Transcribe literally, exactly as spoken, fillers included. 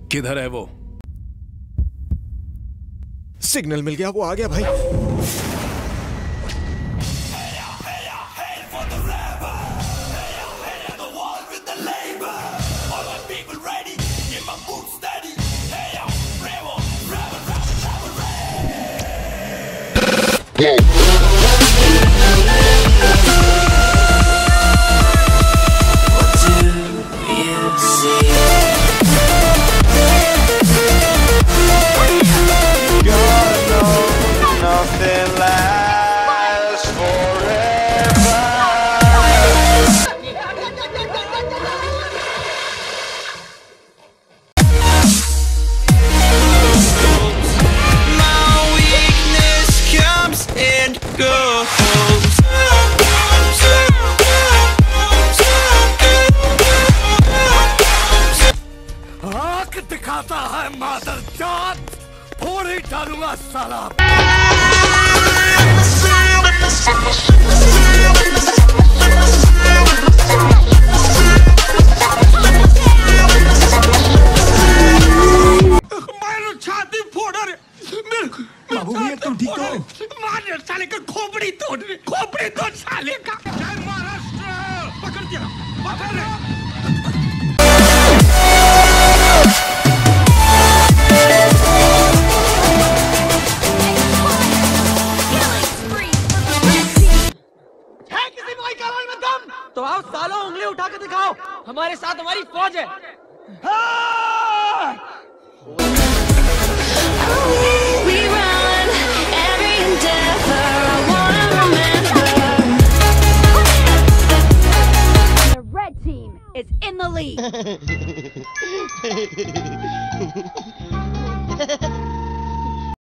किधर है वो? सिग्नल मिल गया, वो आ गया भाई। दिखाता है मादर जात, फोड़ ही डालूंगा साला। मारो छाती फोड़ रे बाबू भैया, तुम ठीक हो? मार साले का खोपड़ी तोड़ रे, खोपड़ी तोड़ साले का। जय महाराष्ट्र, पकड़ दिया, पकड़ रे। तो आओ सालों, उंगली उठा के दिखाओ, हमारे साथ हमारी फौज है। The red team is in the lead.